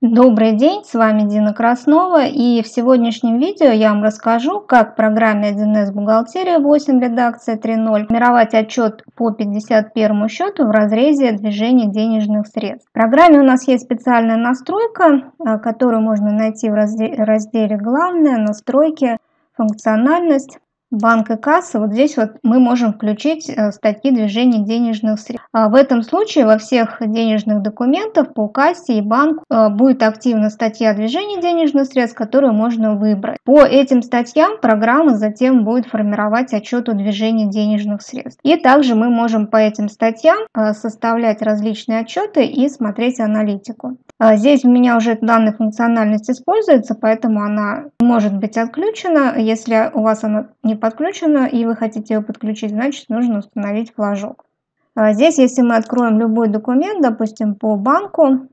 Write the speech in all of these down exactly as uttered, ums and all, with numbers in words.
Добрый день, с вами Дина Краснова, и в сегодняшнем видео я вам расскажу, как в программе один эс Бухгалтерия восемь редакция три ноль формировать отчет по пятьдесят первому счету в разрезе движения денежных средств. В программе у нас есть специальная настройка, которую можно найти в разделе «Главное», «Настройки», «Функциональность». Банк и касса, вот здесь вот мы можем включить статьи движения денежных средств. В этом случае во всех денежных документах по кассе и банку будет активна статья движения денежных средств, которую можно выбрать. По этим статьям программа затем будет формировать отчет о движении денежных средств. И также мы можем по этим статьям составлять различные отчеты и смотреть аналитику. Здесь у меня уже данная функциональность используется, поэтому она может быть отключена. Если у вас она не подключена и вы хотите ее подключить, значит нужно установить флажок. Здесь, если мы откроем любой документ, допустим, по банку,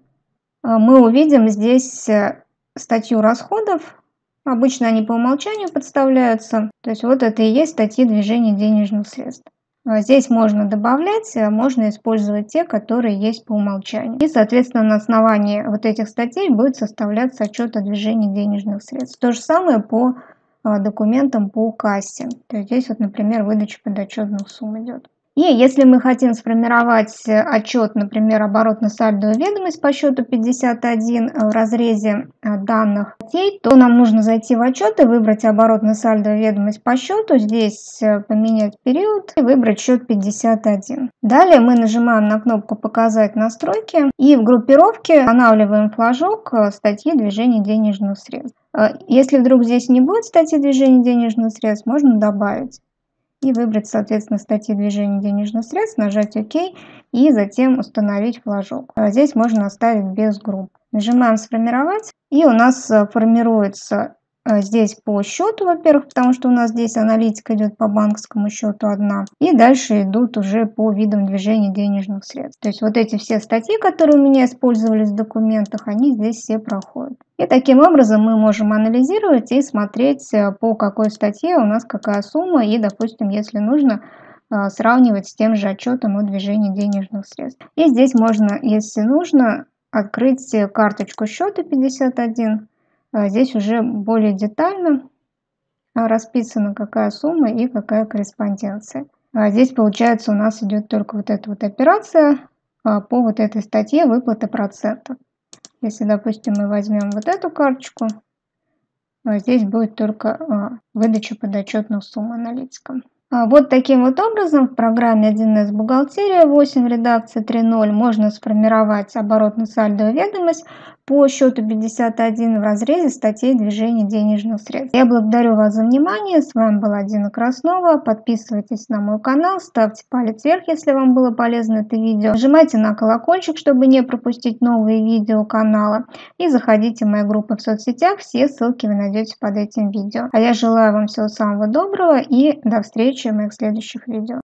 мы увидим здесь статью расходов. Обычно они по умолчанию подставляются. То есть вот это и есть статьи движения денежных средств. Здесь можно добавлять, можно использовать те, которые есть по умолчанию. И, соответственно, на основании вот этих статей будет составляться отчет о движении денежных средств. То же самое по документам по кассе. То есть здесь вот, например, выдача подотчетных сумм идет. И если мы хотим сформировать отчет, например, оборотно-сальдовую ведомость по счету пятьдесят один в разрезе данных статей, то нам нужно зайти в отчет и выбрать оборотно-сальдовую ведомость по счету, здесь поменять период и выбрать счет пятьдесят один. Далее мы нажимаем на кнопку «Показать настройки» и в группировке устанавливаем флажок статьи движения денежных средств. Если вдруг здесь не будет статьи движения денежных средств, можно добавить. И выбрать, соответственно, статьи движения денежных средств, нажать ОК и затем установить флажок. А здесь можно оставить без групп. Нажимаем «Сформировать», и у нас формируется здесь по счету, во-первых, потому что у нас здесь аналитика идет по банковскому счету одна. И дальше идут уже по видам движения денежных средств. То есть вот эти все статьи, которые у меня использовались в документах, они здесь все проходят. И таким образом мы можем анализировать и смотреть, по какой статье у нас какая сумма. И, допустим, если нужно, сравнивать с тем же отчетом о движении денежных средств. И здесь можно, если нужно, открыть карточку счета пятьдесят один. Здесь уже более детально расписано, какая сумма и какая корреспонденция. Здесь, получается, у нас идет только вот эта вот операция по вот этой статье выплаты процентов. Если, допустим, мы возьмем вот эту карточку, здесь будет только выдача подотчетных сумм аналитикам. Вот таким вот образом в программе один эс Бухгалтерия восемь редакция три ноль можно сформировать оборотно-сальдовую ведомость по счету пятьдесят один в разрезе статей движения денежных средств. Я благодарю вас за внимание. С вами была Дина Краснова. Подписывайтесь на мой канал, ставьте палец вверх, если вам было полезно это видео. Нажимайте на колокольчик, чтобы не пропустить новые видео канала. И заходите в мои группы в соцсетях. Все ссылки вы найдете под этим видео. А я желаю вам всего самого доброго и до встречи в моих следующих видео.